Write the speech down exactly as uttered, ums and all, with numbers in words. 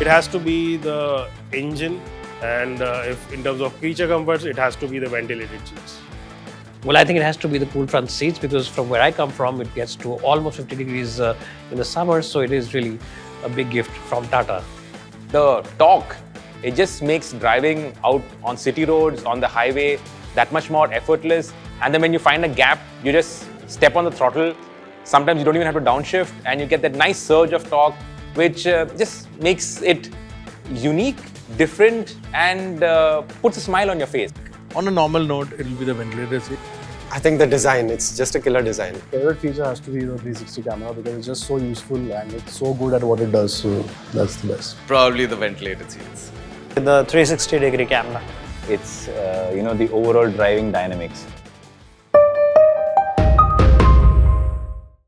has to be the engine, and uh, if in terms of creature comforts, it has to be the ventilated seats. Well, I think it has to be the cool front seats, because from where I come from, it gets to almost fifty degrees uh, in the summer, so it is really a big gift from Tata. The torque, it just makes driving out on city roads, on the highway, that much more effortless. And then when you find a gap, you just step on the throttle. Sometimes you don't even have to downshift, and you get that nice surge of torque, which uh, just makes it unique, different, and uh, puts a smile on your face. On a normal note, it will be the ventilated seat. I think the design, it's just a killer design. Favorite feature has to be the three sixty camera, because it's just so useful and it's so good at what it does, so that's the best. Probably the ventilated seats. The three sixty degree camera. It's, uh, you know, the overall driving dynamics.